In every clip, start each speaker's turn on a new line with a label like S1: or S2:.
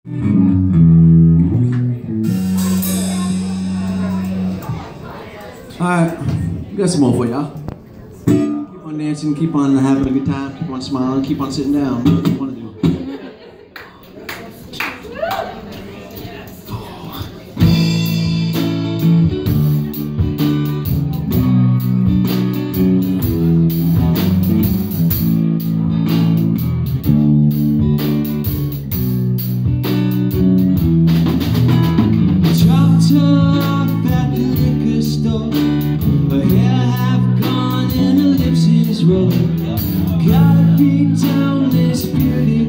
S1: Alright, we got some more for y'all. Keep on dancing, keep on having a good time, keep on smiling, keep on sitting down. What do you want to do?
S2: Gotta beat down this beauty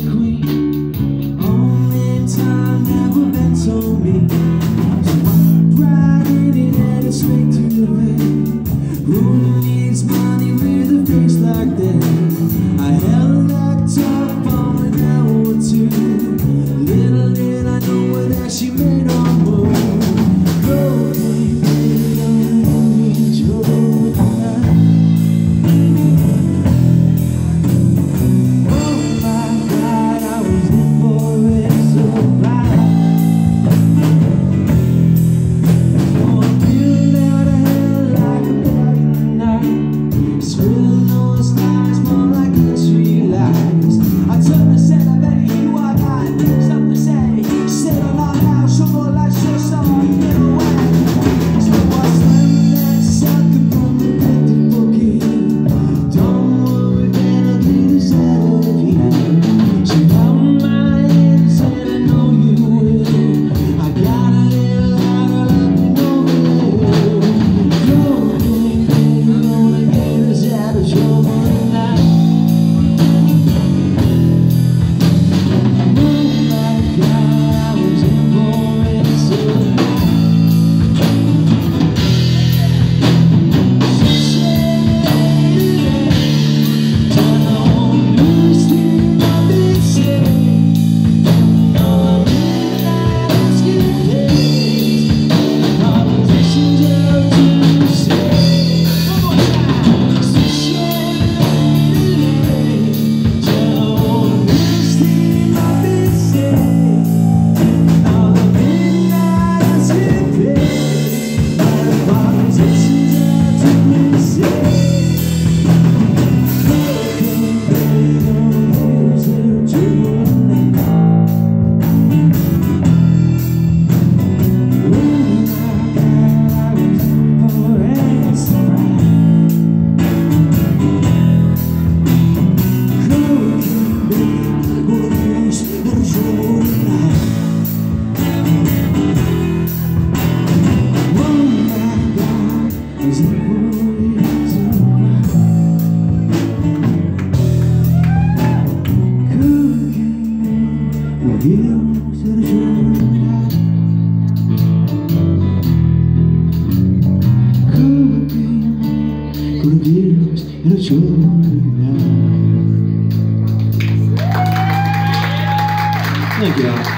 S2: queen. Only time never been so mean. So I'm riding it and it's straight to the vein. Who needs money with a face like that? I held locked up on an hour or two. Little did I know that she made on move.
S1: Thank you.